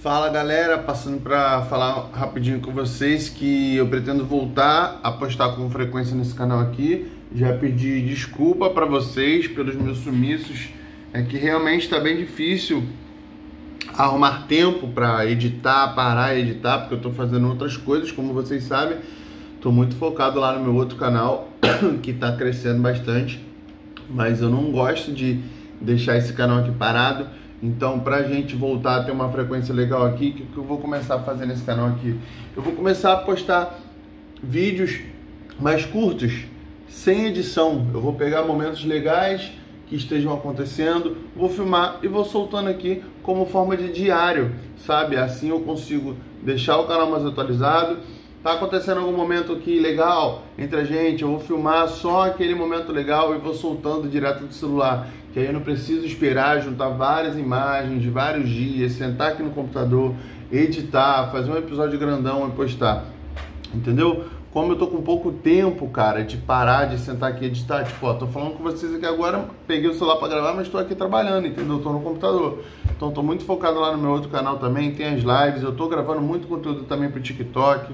Fala galera, passando para falar rapidinho com vocês que eu pretendo voltar a postar com frequência nesse canal aqui. Já pedi desculpa para vocês pelos meus sumiços, é que realmente está bem difícil arrumar tempo para editar, parar e editar, porque eu estou fazendo outras coisas, como vocês sabem. Estou muito focado lá no meu outro canal, que está crescendo bastante, mas eu não gosto de deixar esse canal aqui parado. Então, pra gente voltar a ter uma frequência legal aqui, o que eu vou começar a fazer nesse canal aqui? Eu vou começar a postar vídeos mais curtos, sem edição. Eu vou pegar momentos legais que estejam acontecendo, vou filmar e vou soltando aqui como forma de diário, sabe? Assim eu consigo deixar o canal mais atualizado. Tá acontecendo algum momento aqui legal entre a gente, eu vou filmar só aquele momento legal e vou soltando direto do celular, que aí eu não preciso esperar juntar várias imagens de vários dias, sentar aqui no computador, editar, fazer um episódio grandão e postar, entendeu? Como eu tô com pouco tempo, cara, de parar, de sentar aqui e editar, tipo, ó, tô falando com vocês aqui agora, peguei o celular pra gravar, mas tô aqui trabalhando, entendeu? Tô no computador. Então tô muito focado lá no meu outro canal também, tem as lives, eu tô gravando muito conteúdo também pro TikTok,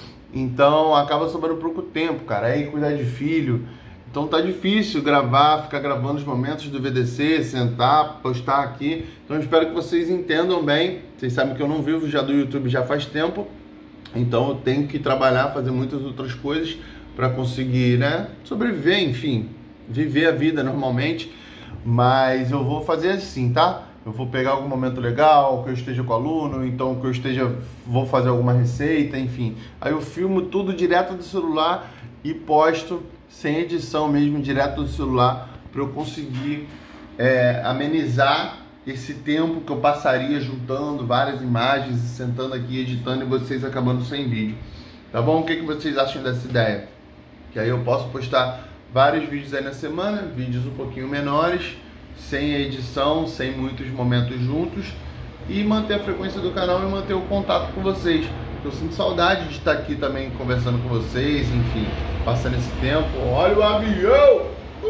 então acaba sobrando pouco tempo, cara, aí cuidar de filho, então tá difícil gravar, ficar gravando os momentos do VDC, sentar, postar aqui, então eu espero que vocês entendam bem, vocês sabem que eu não vivo já do YouTube já faz tempo, então eu tenho que trabalhar, fazer muitas outras coisas para conseguir, né, sobreviver, enfim, viver a vida normalmente, mas eu vou fazer assim, tá? Eu vou pegar algum momento legal, que eu esteja com o aluno, então que eu esteja, vou fazer alguma receita, enfim. Aí eu filmo tudo direto do celular e posto sem edição mesmo, direto do celular, para eu conseguir amenizar esse tempo que eu passaria juntando várias imagens e sentando aqui, editando e vocês acabando sem vídeo. Tá bom? O que vocês acham dessa ideia? Que aí eu posso postar vários vídeos aí na semana, vídeos um pouquinho menores, sem edição, sem muitos momentos juntos, e manter a frequência do canal e manter o contato com vocês. Eu sinto saudade de estar aqui também conversando com vocês, enfim, passando esse tempo. Olha o avião!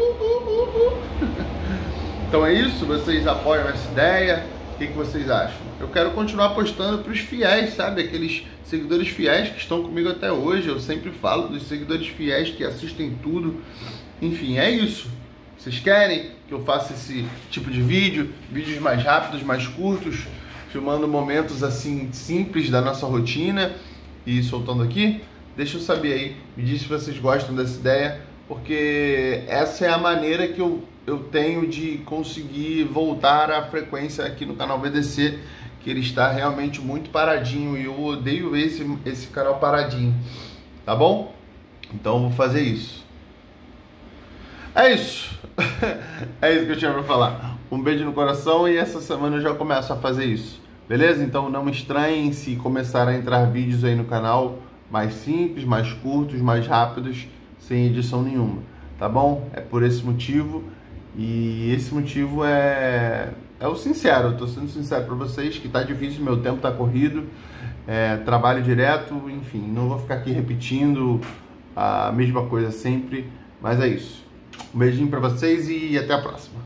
Então é isso, vocês apoiam essa ideia? O que vocês acham? Eu quero continuar postando para os fiéis, sabe? Aqueles seguidores fiéis que estão comigo até hoje. Eu sempre falo dos seguidores fiéis que assistem tudo. Enfim, é isso. Vocês querem que eu faça esse tipo de vídeo? Vídeos mais rápidos, mais curtos, filmando momentos assim simples da nossa rotina e soltando aqui? Deixa eu saber aí, me diz se vocês gostam dessa ideia, porque essa é a maneira que eu tenho de conseguir voltar à frequência aqui no canal VDC, que ele está realmente muito paradinho e eu odeio ver esse canal paradinho, tá bom? Então eu vou fazer isso. É isso. É isso que eu tinha pra falar. Um beijo no coração e essa semana eu já começo a fazer isso. Beleza? Então não me estranhem se começar a entrar vídeos aí no canal mais simples, mais curtos, mais rápidos, sem edição nenhuma. Tá bom? É por esse motivo. E esse motivo é o sincero. Eu tô sendo sincero pra vocês que tá difícil, meu tempo tá corrido. Trabalho direto, enfim. Não vou ficar aqui repetindo a mesma coisa sempre. Mas é isso. Um beijinho pra vocês e até a próxima.